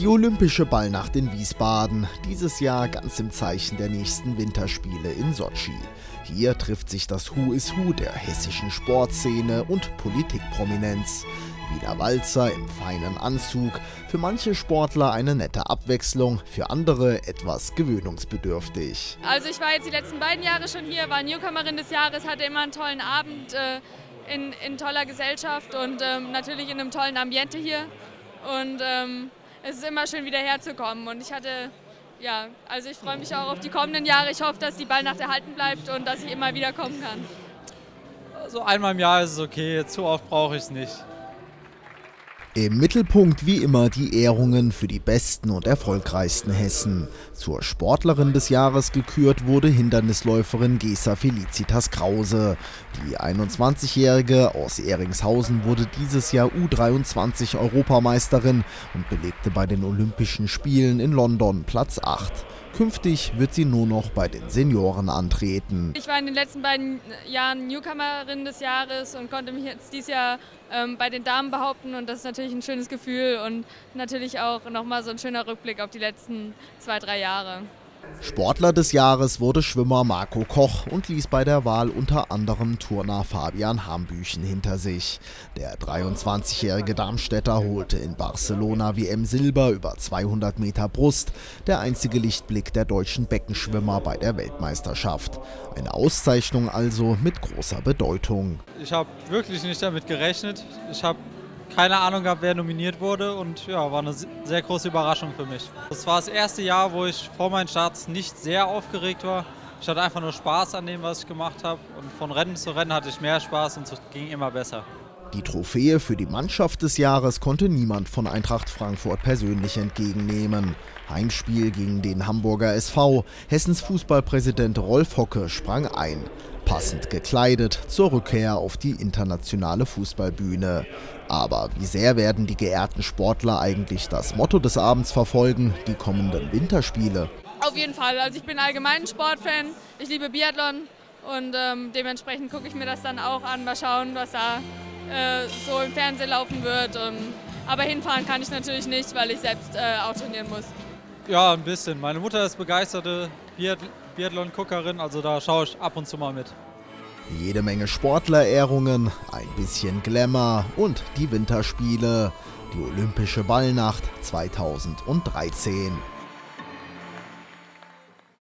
Die Olympische Ballnacht in Wiesbaden, dieses Jahr ganz im Zeichen der nächsten Winterspiele in Sotschi. Hier trifft sich das Who is Who der hessischen Sportszene und Politikprominenz. Wiener Walzer im feinen Anzug, für manche Sportler eine nette Abwechslung, für andere etwas gewöhnungsbedürftig. Also ich war jetzt die letzten beiden Jahre schon hier, war Newcomerin des Jahres, hatte immer einen tollen Abend in toller Gesellschaft und natürlich in einem tollen Ambiente hier. Und es ist immer schön, wieder herzukommen. Und also ich freue mich auch auf die kommenden Jahre. Ich hoffe, dass die Ballnacht erhalten bleibt und dass ich immer wieder kommen kann. Also einmal im Jahr ist es okay, zu oft brauche ich es nicht. Im Mittelpunkt wie immer die Ehrungen für die besten und erfolgreichsten Hessen. Zur Sportlerin des Jahres gekürt wurde Hindernisläuferin Gesa Felicitas Krause. Die 21-Jährige aus Ehringshausen wurde dieses Jahr U23-Europameisterin und belegte bei den Olympischen Spielen in London Platz 8. Künftig wird sie nur noch bei den Senioren antreten. Ich war in den letzten beiden Jahren Newcomerin des Jahres und konnte mich jetzt dieses Jahr bei den Damen behaupten. Und das ist natürlich ein schönes Gefühl und natürlich auch nochmal so ein schöner Rückblick auf die letzten 2-3 Jahre. Sportler des Jahres wurde Schwimmer Marco Koch und ließ bei der Wahl unter anderem Turner Fabian Hambüchen hinter sich. Der 23-jährige Darmstädter holte in Barcelona WM Silber über 200 Meter Brust, der einzige Lichtblick der deutschen Beckenschwimmer bei der Weltmeisterschaft. Eine Auszeichnung also mit großer Bedeutung. Ich habe wirklich nicht damit gerechnet. Ich habe keine Ahnung gehabt, wer nominiert wurde und ja, war eine sehr große Überraschung für mich. Das war das erste Jahr, wo ich vor meinen Starts nicht sehr aufgeregt war. Ich hatte einfach nur Spaß an dem, was ich gemacht habe und von Rennen zu Rennen hatte ich mehr Spaß und es ging immer besser. Die Trophäe für die Mannschaft des Jahres konnte niemand von Eintracht Frankfurt persönlich entgegennehmen. Heimspiel gegen den Hamburger SV. Hessens Fußballpräsident Rolf Hocke sprang ein. Passend gekleidet zur Rückkehr auf die internationale Fußballbühne. Aber wie sehr werden die geehrten Sportler eigentlich das Motto des Abends verfolgen, die kommenden Winterspiele? Auf jeden Fall. Also ich bin allgemein ein Sportfan, ich liebe Biathlon und dementsprechend gucke ich mir das dann auch an, mal schauen, was da so im Fernsehen laufen wird. Aber hinfahren kann ich natürlich nicht, weil ich selbst auch trainieren muss. Ja, ein bisschen. Meine Mutter ist begeisterte Biathlon-Guckerin, also da schaue ich ab und zu mal mit. Jede Menge Sportlerehrungen, ein bisschen Glamour und die Winterspiele. Die Olympische Ballnacht 2013.